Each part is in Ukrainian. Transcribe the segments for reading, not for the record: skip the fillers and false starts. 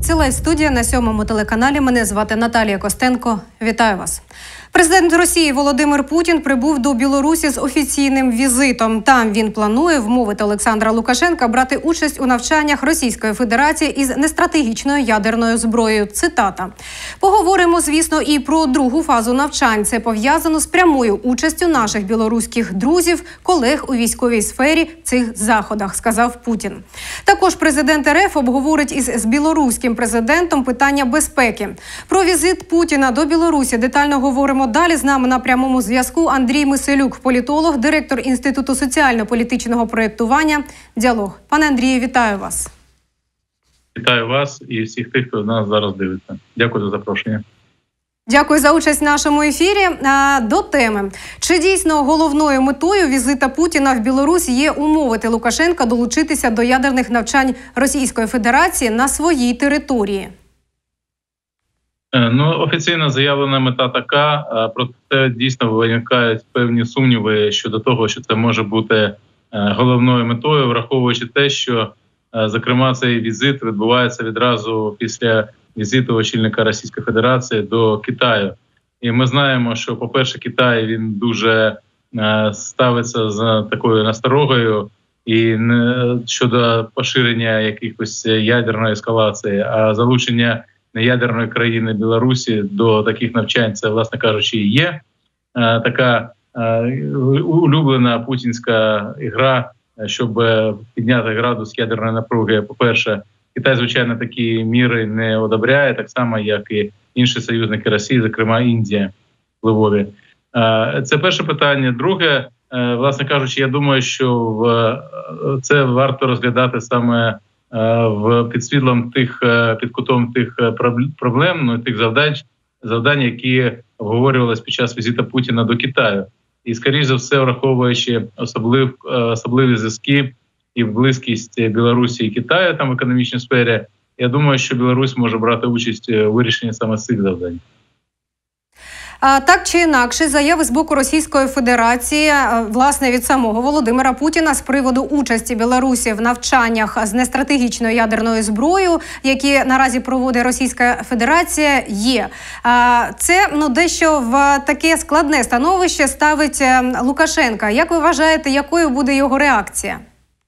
Це лайв-студія на 7-му телеканалі. Мене звати Наталія Костенко. Вітаю вас. Президент Росії Володимир Путін прибув до Білорусі з офіційним візитом. Там він планує вмовити Олександра Лукашенка брати участь у навчаннях Російської Федерації із нестратегічною ядерною зброєю. Цитата. «Поговоримо, звісно, і про другу фазу навчань. Це пов'язано з прямою участю наших білоруських друзів, колег у військовій сфері в цих заходах», – сказав Путін. Також президент РФ обговорить із білоруським президентом питання безпеки. Про візит Путіна до Білорусі детально говоримо далі. З нами на прямому зв'язку Андрій Миселюк, політолог, директор Інституту соціально-політичного проєктування «Діалог». Пане Андрію, вітаю вас. Вітаю вас і всіх тих, хто нас зараз дивиться. Дякую за запрошення. Дякую за участь в нашому ефірі. До теми. Чи дійсно головною метою візита Путіна в Білорусь є умовити Лукашенка долучитися до ядерних навчань Російської Федерації на своїй території? Офіційно заявлена мета така, проте дійсно виникають певні сумніви щодо того, що це може бути головною метою, враховуючи те, що, зокрема, цей візит відбувається відразу після візиту очільника Російської Федерації до Китаю. І ми знаємо, що, по-перше, Китай він дуже ставиться з такою насторогою і не щодо поширення якихось ядерної ескалації, а залучення неядерної країни Білорусі до таких навчань, це, власне кажучи, і є така улюблена путінська гра, щоб підняти градус ядерної напруги. По-перше, Китай, звичайно, такі міри не одобряє, так само, як і інші союзники Росії, зокрема Індія впливові. Це перше питання. Друге, власне кажучи, я думаю, що це варто розглядати саме під світлом під кутом тих проблем, тих завдань, які обговорювалися під час візиту Путіна до Китаю. І, скоріш за все, враховуючи особливі зв'язки і близькість Білорусі і Китаю там в економічній сфері, я думаю, що Білорусь може брати участь у вирішенні саме цих завдань. Так чи інакше, заяви з боку Російської Федерації, власне, від самого Володимира Путіна з приводу участі Білорусі в навчаннях з нестратегічною ядерною зброєю, які наразі проводить Російська Федерація, є. Це дещо в таке складне становище ставить Лукашенка. Як ви вважаєте, якою буде його реакція?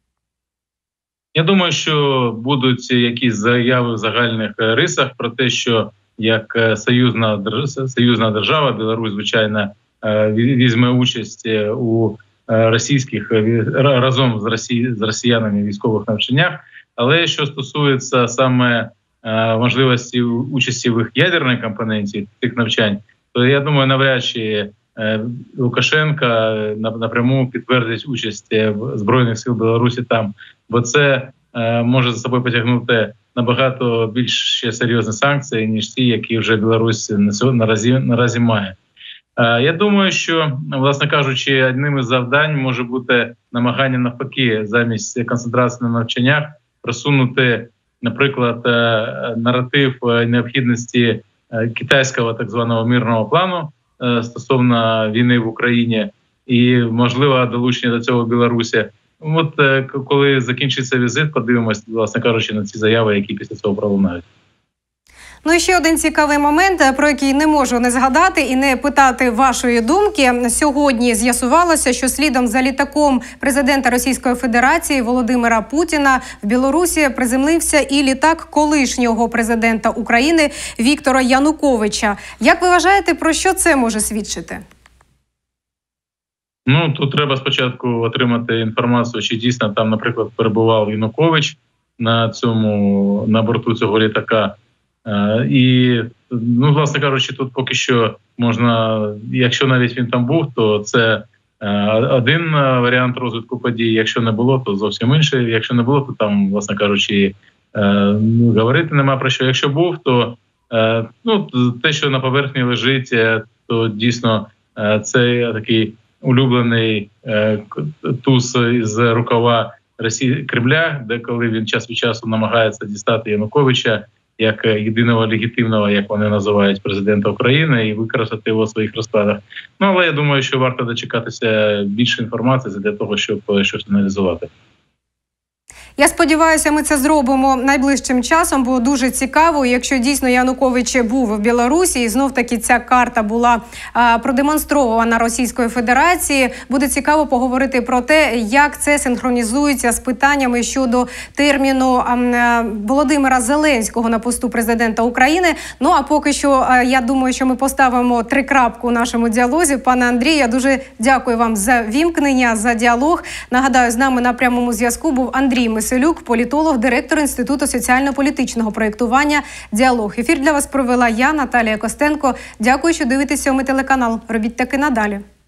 Я думаю, що будуть якісь заяви в загальних рисах про те, що як союзна держава, Білорусь, звичайно, візьме участь у російських разом з росіянами військових навчаннях. Але що стосується саме можливості участі в їх ядерній компоненті цих навчань, то я думаю, навряд чи Лукашенка напряму підтвердить участь Збройних сил Білорусі там, бо це може за собою потягнути набагато більш ще серйозні санкції, ніж ті, які вже Білорусь наразі має. Я думаю, що, власне кажучи, одним із завдань може бути намагання навпаки замість концентрації на навчаннях просунути, наприклад, наратив необхідності китайського так званого мирного плану стосовно війни в Україні і, можливо, долучення до цього Білорусі. От коли закінчиться візит, подивимось, власне кажучи, на ці заяви, які після цього пролунають. І ще один цікавий момент, про який не можу не згадати і не питати вашої думки. Сьогодні з'ясувалося, що слідом за літаком президента Російської Федерації Володимира Путіна в Білорусі приземлився і літак колишнього президента України Віктора Януковича. Як ви вважаєте, про що це може свідчити? Тут треба спочатку отримати інформацію, чи дійсно там, наприклад, перебував Янукович на борту цього літака. І, власне кажучи, тут поки що можна, якщо навіть він там був, то це один варіант розвитку подій. Якщо не було, то зовсім інший. Якщо не було, то там, власне кажучи, говорити нема про що. Якщо був, то те, що на поверхні лежить, то дійсно це такий улюблений туз із рукава Кремля, де коли він час від часу намагається дістати Януковича як єдиного легітимного, як вони називають, президента України і використати його в своїх розкладах. Але я думаю, що варто дочекатися більше інформації для того, щоб щось аналізувати. Я сподіваюся, ми це зробимо найближчим часом, бо дуже цікаво, якщо дійсно Янукович був в Білорусі і знов-таки ця карта була продемонстрована Російською Федерацією, буде цікаво поговорити про те, як це синхронізується з питаннями щодо терміну Володимира Зеленського на посту президента України. Ну, а поки що, я думаю, що ми поставимо 3 крапку у нашому діалозі. Пане Андрію, я дуже дякую вам за вімкнення, за діалог. Нагадаю, з нами на прямому зв'язку був Андрій Миселюк, політолог, директор Інституту соціально-політичного проєктування «Діалог». Ефір для вас провела я, Наталія Костенко. Дякую, що дивитеся «Ми телеканал». Робіть таки надалі.